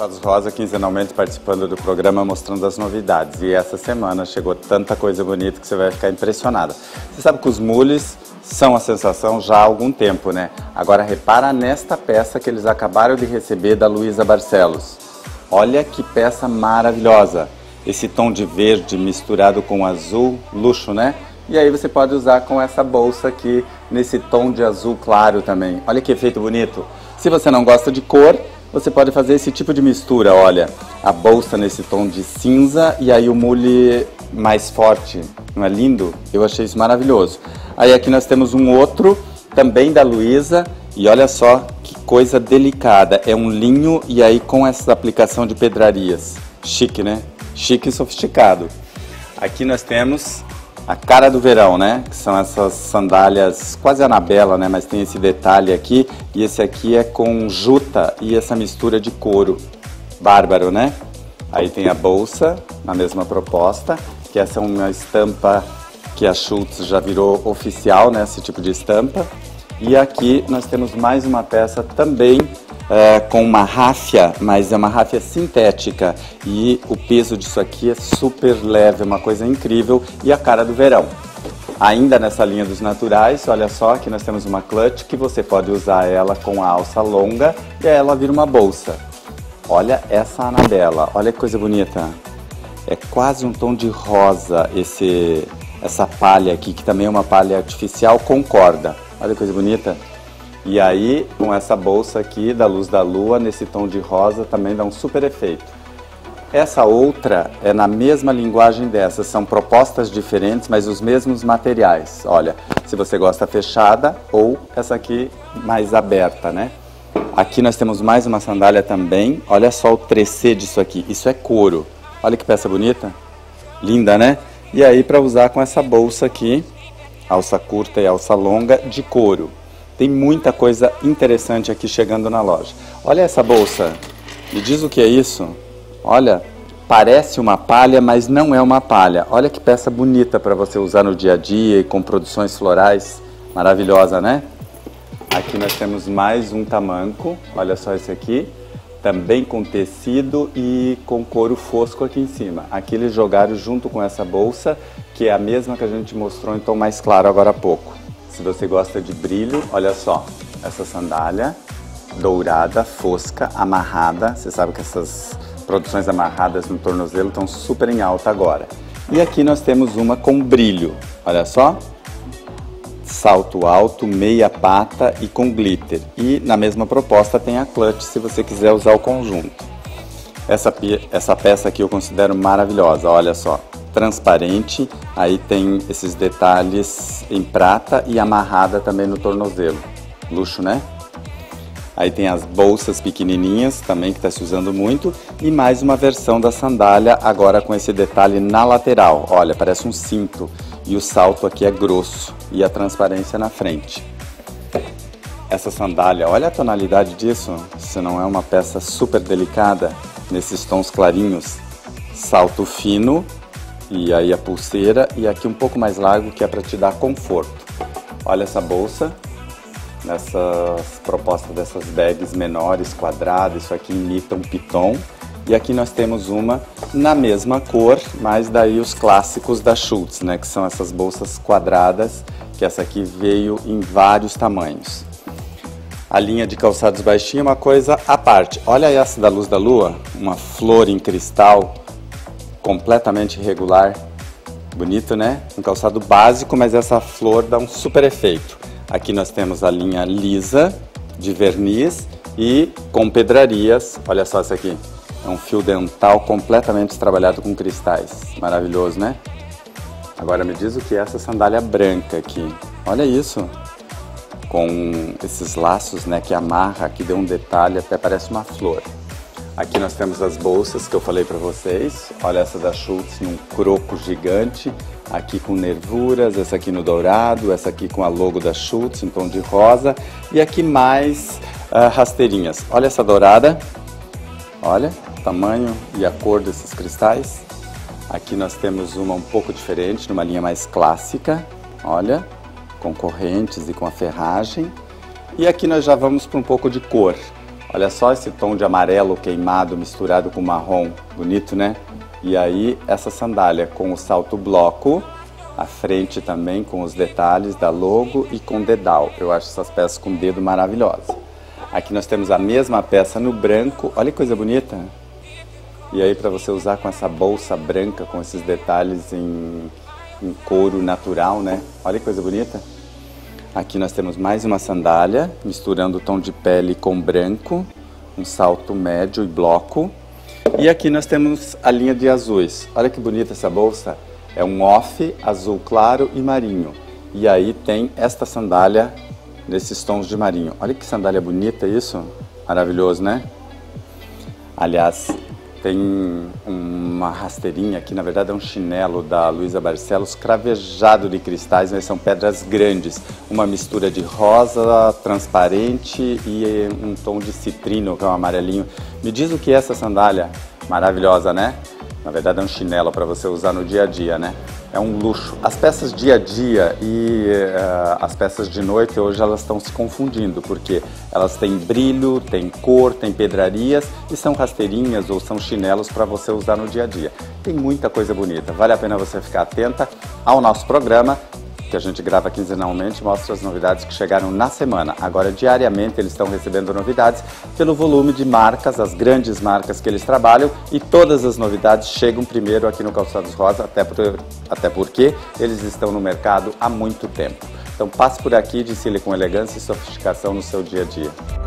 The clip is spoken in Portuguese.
Calçados Rosa, quinzenalmente participando do programa, mostrando as novidades. E essa semana chegou tanta coisa bonita que você vai ficar impressionada. Você sabe que os mules são a sensação já há algum tempo, né? Agora repara nesta peça que eles acabaram de receber da Luísa Barcelos. Olha que peça maravilhosa. Esse tom de verde misturado com azul, luxo, né? E aí você pode usar com essa bolsa aqui, nesse tom de azul claro também. Olha que efeito bonito. Se você não gosta de cor, você pode fazer esse tipo de mistura, olha. A bolsa nesse tom de cinza e aí o mule mais forte. Não é lindo? Eu achei isso maravilhoso. Aí aqui nós temos um outro, também da Luísa. E olha só que coisa delicada. É um linho e aí com essa aplicação de pedrarias. Chique, né? Chique e sofisticado. Aqui nós temos a cara do verão, né? Que são essas sandálias quase Anabela, né? Mas tem esse detalhe aqui. E esse aqui é com juta e essa mistura de couro. Bárbaro, né? Aí tem a bolsa, na mesma proposta. Que essa é uma estampa que a Schultz já virou oficial, né? Esse tipo de estampa. E aqui nós temos mais uma peça também com uma ráfia, mas é uma ráfia sintética. E o peso disso aqui é super leve, uma coisa incrível. E a cara do verão. Ainda nessa linha dos naturais, olha só, aqui nós temos uma clutch que você pode usar ela com a alça longa e aí ela vira uma bolsa. Olha essa Anabela, olha que coisa bonita. É quase um tom de rosa essa palha aqui, que também é uma palha artificial com corda. Olha que coisa bonita. E aí, com essa bolsa aqui da luz da lua, nesse tom de rosa, também dá um super efeito. Essa outra é na mesma linguagem dessa, são propostas diferentes, mas os mesmos materiais. Olha, se você gosta fechada ou essa aqui mais aberta, né? Aqui nós temos mais uma sandália também. Olha só o tressê disso aqui, isso é couro. Olha que peça bonita, linda, né? E aí para usar com essa bolsa aqui, alça curta e alça longa de couro. Tem muita coisa interessante aqui chegando na loja. Olha essa bolsa, me diz o que é isso? Olha, parece uma palha, mas não é uma palha. Olha que peça bonita para você usar no dia a dia e com produções florais. Maravilhosa, né? Aqui nós temos mais um tamanco, olha só esse aqui. Também com tecido e com couro fosco aqui em cima. Aqui eles jogaram junto com essa bolsa, que é a mesma que a gente mostrou em tom mais claro agora há pouco. Se você gosta de brilho, olha só, essa sandália dourada, fosca, amarrada. Você sabe que essas produções amarradas no tornozelo estão super em alta agora. E aqui nós temos uma com brilho, olha só. Salto alto, meia pata e com glitter. E na mesma proposta tem a clutch, se você quiser usar o conjunto. Essa peça aqui eu considero maravilhosa, olha só. Transparente, aí tem esses detalhes em prata e amarrada também no tornozelo. Luxo, né? Aí tem as bolsas pequenininhas também que está se usando muito. E mais uma versão da sandália agora com esse detalhe na lateral. Olha, parece um cinto. E o salto aqui é grosso e a transparência na frente. Essa sandália, olha a tonalidade disso. Se não é uma peça super delicada, nesses tons clarinhos. Salto fino e aí a pulseira e aqui um pouco mais largo que é para te dar conforto. Olha essa bolsa. Nessas propostas dessas bags menores, quadradas, isso aqui imita um piton. E aqui nós temos uma na mesma cor, mas daí os clássicos da Schultz, né? Que são essas bolsas quadradas, que essa aqui veio em vários tamanhos. A linha de calçados baixinho é uma coisa à parte. Olha essa da luz da lua, uma flor em cristal, completamente irregular. Bonito, né? Um calçado básico, mas essa flor dá um super efeito. Aqui nós temos a linha lisa, de verniz e com pedrarias. Olha só essa aqui. É um fio dental completamente trabalhado com cristais. Maravilhoso, né? Agora me diz o que é essa sandália branca aqui. Olha isso. Com esses laços, né, que amarra, aqui deu um detalhe, até parece uma flor. Aqui nós temos as bolsas que eu falei para vocês. Olha essa da Schultz num croco gigante. Aqui com nervuras, essa aqui no dourado, essa aqui com a logo da Schultz em tom de rosa. E aqui mais rasteirinhas. Olha essa dourada. Olha o tamanho e a cor desses cristais. Aqui nós temos uma um pouco diferente, numa linha mais clássica. Olha, com correntes e com a ferragem. E aqui nós já vamos para um pouco de cor. Olha só esse tom de amarelo queimado misturado com marrom, bonito, né? E aí essa sandália com o salto bloco, a frente também com os detalhes da logo e com dedal. Eu acho essas peças com dedo maravilhosas. Aqui nós temos a mesma peça no branco, olha que coisa bonita. E aí para você usar com essa bolsa branca, com esses detalhes em couro natural, né? Olha que coisa bonita. Aqui nós temos mais uma sandália, misturando o tom de pele com branco, um salto médio e bloco. E aqui nós temos a linha de azuis. Olha que bonita essa bolsa. É um off, azul claro e marinho. E aí tem esta sandália nesses tons de marinho. Olha que sandália bonita isso. Maravilhoso, né? Aliás, tem uma rasteirinha aqui, na verdade é um chinelo da Luísa Barcelos, cravejado de cristais, mas são pedras grandes. Uma mistura de rosa, transparente e um tom de citrino, que é um amarelinho. Me diz o que é essa sandália? Maravilhosa, né? Na verdade é um chinelo para você usar no dia a dia, né? É um luxo. As peças dia a dia e as peças de noite hoje elas estão se confundindo, porque elas têm brilho, têm cor, têm pedrarias e são rasteirinhas ou são chinelos para você usar no dia a dia. Tem muita coisa bonita, vale a pena você ficar atenta ao nosso programa, que a gente grava quinzenalmente, mostra as novidades que chegaram na semana. Agora, diariamente, eles estão recebendo novidades pelo volume de marcas, as grandes marcas que eles trabalham, e todas as novidades chegam primeiro aqui no Calçados Rosa, até porque eles estão no mercado há muito tempo. Então, passe por aqui, desfile com elegância e sofisticação no seu dia a dia.